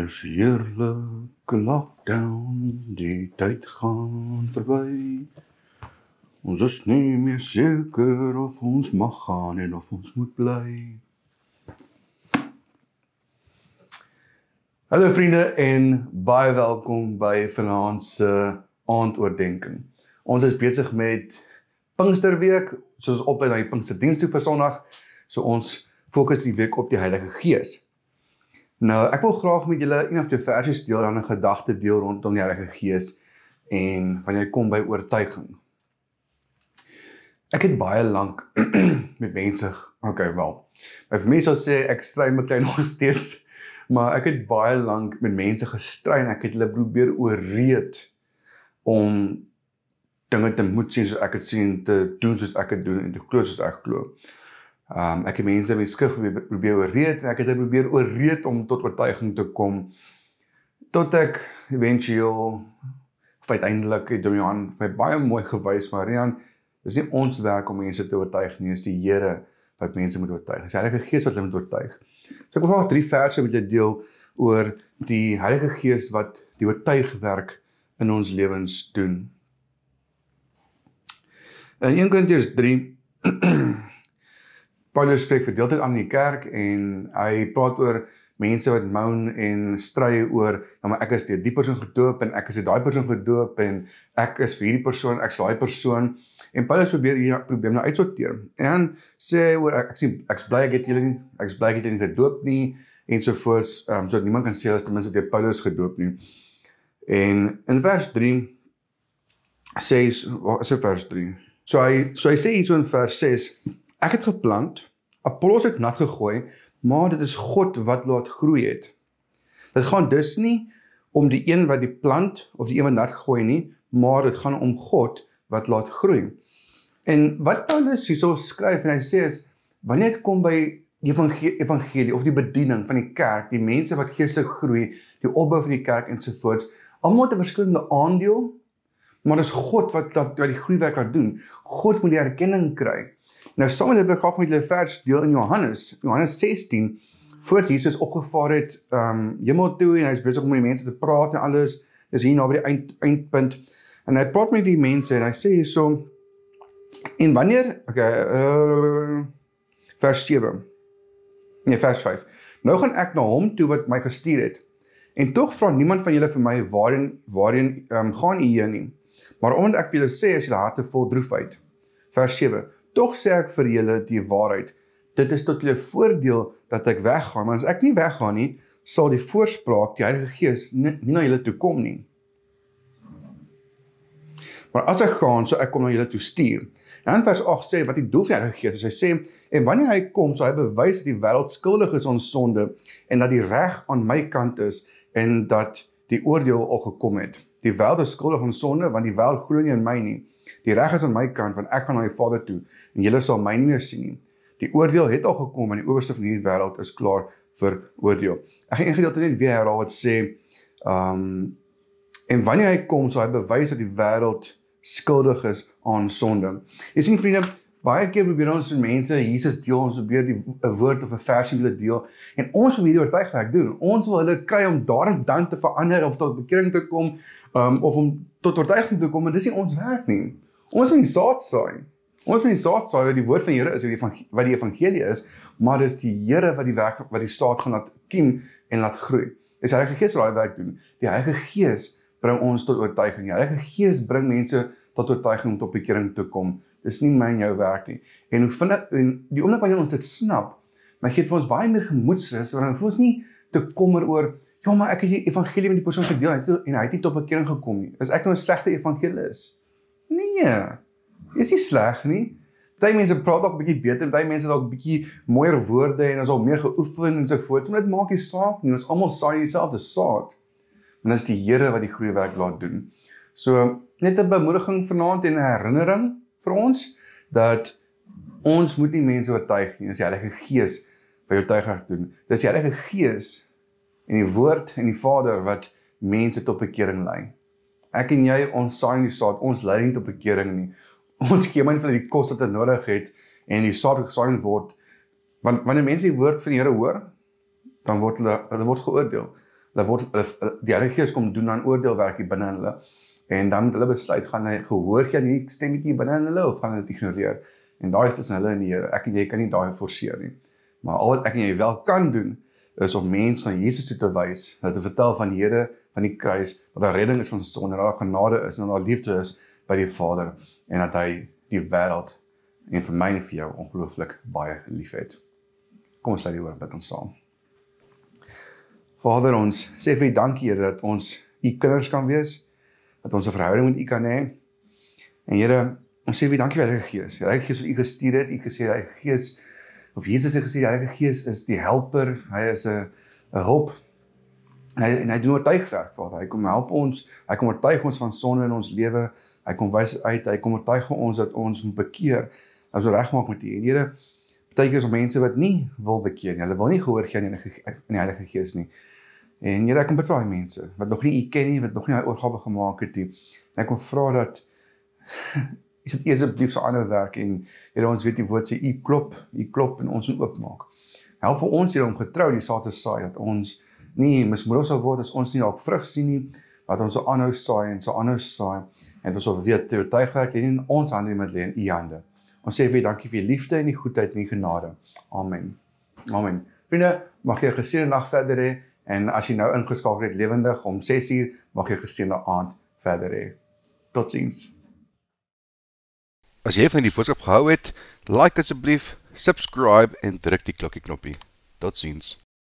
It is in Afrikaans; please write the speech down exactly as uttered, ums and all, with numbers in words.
Dis heerlijke lockdown, die tyd gaan verby. Ons is nie meer seker of ons mag gaan en of ons moet bly. Hallo vriende en baie welkom by vanaand se aandoordenking. Ons is besig met Pinksterweek, soos ons oplei na die Pinksterdiens toe vir Sondag. So ons fokus die week op die Heilige Gees. Nou, ek wil graag met julle een of twee versies deel, dan 'n gedagte deel rondom die Heilige Gees en wanneer dit kom by oortuiging. Ek het baie lank met mense, okay wel, my familie sal sê ek stry my klein nog steeds, maar ek het baie lank met mense gestry en ek het hulle probeer oorreed om dinge te moet sien soos ek het sien, te doen soos ek het doen en te glo soos ek glo. Um, ek het mense met skrif probeer, probeer oorreed en ek het hulle probeer oorreed om tot oortuiging te kom, tot ek eventueel, of uiteindelik het Dorian my baie mooi gewys, maar Rian, dis nie ons werk om mense te oortuig nie, dis die Here wat mense moet oortuig. Dis die Heilige Gees wat hulle moet oortuig. So ek wil graag drie verse met julle deel oor die Heilige Gees wat die oortuigwerk in ons lewens doen. In Eerste Korintiërs drie Paulus spreek verdeeldheid aan in die kerk en hy praat oor mense wat moan en stry oor, nou maar ek is deur die persoon gedoop en ek is deur daai persoon gedoop en ek is vir hierdie persoon, ek is daai persoon. En Paulus probeer hier probleem nou uitsorteer. En dan sê hy oor ek sien ek's bly ek het julle nie, ek's bly ek het julle nie gedoop nie ensovoorts, um, sodat niemand kan sê as ten minste deur Paulus gedoop nie. En in vers drie sê wat is dit vers drie? So hy so hy sê iets in vers ses. Ek het geplant, Apollos het nat gegooi, maar dit is God wat laat groei het. Dit gaan dus nie om die een wat die plant of die een wat nat gegooi nie, maar dit gaan om God wat laat groei. En wat Paulus hierso skryf en hy sê is, wanneer dit kom by die evangelie, evangelie of die bediening van die kerk, die mense wat geestelik groei, die opbou van die kerk ensovoorts, almal het 'n verskillende aandeel, maar dit is God wat, wat, wat die groeiwerk laat doen. God moet die erkenning kry. Nou, saam met dit wil ek graag met julle vers deel in Johannes, Johannes sestien, voordat Jesus opgevaar het, um, hemel toe, en hy is besig om met die mense te praat en alles, is hier na by die eind, eindpunt, en hy praat met die mense, en hy sê hier so, en wanneer, okay, uh, vers sewe, nee, vers vyf, nou gaan ek na hom toe wat my gestuur het, en tog vra niemand van julle vir my, waarin, waarin um, gaan u heen nie, maar omdat ek vir julle sê, as julle harte vol droefheid, vers sewe, tog sê ek vir julle die waarheid, dit is tot julle voordeel dat ek weggaan, maar as ek nie weggaan nie, sal die voorspraak, die Heilige Gees, nie, nie na julle toe kom nie. Maar as ek gaan, sal ek kom na julle toe stuur. En in vers agt sê, wat die doel van die Heilige Gees is, hy sê, en wanneer hy kom, sal hy bewys dat die wêreld skuldig is aan sonde, en dat die reg aan my kant is, en dat die oordeel al gekom het. Die wêreld is skuldig aan sonde, want die wêreld glo nie in my nie. Die reg is aan my kant, want ek gaan na die Vader toe, en julle sal my nie meer sien nie. Die oordeel het al gekom, en die owerste van hierdie wêreld is klaar vir oordeel. Ek gaan een gedeelte net weer herhaal wat sê, um, en wanneer hy kom, sal hy bewys dat die wêreld skuldig is aan sonde. Jy sien vriende, baie keer probeer ons met mense, Jesus deel, ons probeer die 'n woord of 'n versie hulle deel, en ons wil hierdie oortuigwerk doen. Ons wil hulle kry om daar en dan te verander, of tot bekering te kom, um, of om tot oortuiging te kom, en dis nie ons werk nie. Ons moet die saad saai. Ons moet die saad saai wat die woord van die Here is, wat die evangelie is, maar dis die Here wat die werk, wat die saad gaan laat kiem en laat groei. Dis die Heilige Gees wat daai werk doen. Die Heilige Gees bring ons tot oortuiging. Die Heilige Gees bring mense tot oortuiging om tot bekering te kom. Dis nie my en jou werk nie. En hoe vind ek, en die oomblik wanneer ons dit snap, dan gee dit vir ons baie meer gemoedsrus, want dan voel ons nie te kommer oor, ja, maar ek het die evangelie met die persoon gedeel en hy het nie tot bekering gekom nie. Is ek nou 'n slegte evangelis? Nee, is nie sleg nie. Party mense praat ook 'n bietjie beter, party mense het ook 'n bietjie mooier woorde en is al meer geoefen en so voort. Maar dit maak nie saak nie. Ons almal saai dieselfde saad. En dit is die Here wat die groeiwerk laat doen. So net 'n bemoediging vanaand en 'n herinnering vir ons dat ons moet nie mense oortuig nie. Dis die Heilige Gees wat oortuiging doen. Dis die Heilige Gees en die Woord en die Vader wat mense tot bekering lei. Ek en jy, ons saai nie die saad, ons lei nie tot bekering nie. Ons gee maar nie van die kos wat hulle nodig het en die saad gesaai word. Want wanneer mense die woord van die Here hoor, dan word hulle, hulle word geoordeel. hulle word hulle, die Heilige Gees kom doen aan oordeelwerk hier binne in hulle. En dan moet hulle besluit, gaan hy gehoor gee aan hierdie stemmetjie binne in hulle of gaan hulle dit ignoreer? En daai is tussen hulle en die Here. Ek en jy kan nie daai forceer nie. Maar al wat ek en jy wel kan doen, is om mense na Jesus toe te wys, dat te vertel van die Here, van die kruis, dat daar redding is van sonde, dat daar genade is en dat daar liefde is by die Vader en dat hy die wêreld en vir my en vir jou ongelooflik baie liefhet. Kom ons sluit die oor met ons saam. Vader, ons sê vir U dankie, Here, dat ons U kinders kan wees, dat ons 'n verhouding met U kan hê. En Here, ons sê vir U dankie vir die Heilige Gees. Die Heilige Gees wat U gestuur het, U gesê die Heilige Gees, of Jesus het gesê die Heilige Gees is die helper, hy is 'n 'n hulp. En hy, en hy doen oortuigwerk, Vader. Hy kom help ons, hy kom oortuig ons van sonde in ons lewe, hy kom wys uit, hy kom oortuig ons dat ons moet bekeer, dat ons regmaak met U. En Here, baie keer is daar mense wat nie wil bekeer nie, hulle wil nie gehoor gee aan die Heilige Gees nie. En Here, ek kom bid vir daai mense wat nog nie U ken nie, wat nog nie daai oorgawe gemaak het nie. En ek kom vra dat U het asseblief so aanhou werk en Here, ons weet die woord sê U klop, U klop en ons moet oopmaak. Help vir ons Here om getrou die saad te saai, dat ons nie mismoedig sal word as ons nie dalk vrug sien nie, dat ons so aanhou saai en so aanhou saai en ons sal weet die oortuigwerk lê nie in ons hande, maar lê in U hande. Ons sê vir U dankie vir U liefde en die goedheid en die genade. Amen. Amen. Vriende, mag jy 'n geseënde nag verder hê. En as jy nou ingeskakel het lewendig om ses uur, mag jy 'n geseënde aand verder hê. Totsiens. As jy van die boodskap gehou het, like asseblief, subscribe en druk die klokkie knoppie. Totsiens.